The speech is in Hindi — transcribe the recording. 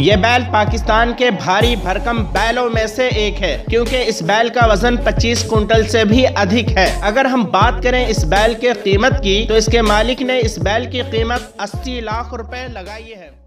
ये बैल पाकिस्तान के भारी भरकम बैलों में से एक है, क्योंकि इस बैल का वजन 25 कुंटल से भी अधिक है। अगर हम बात करें इस बैल के कीमत की, तो इसके मालिक ने इस बैल की कीमत 80 लाख रुपए लगाई है।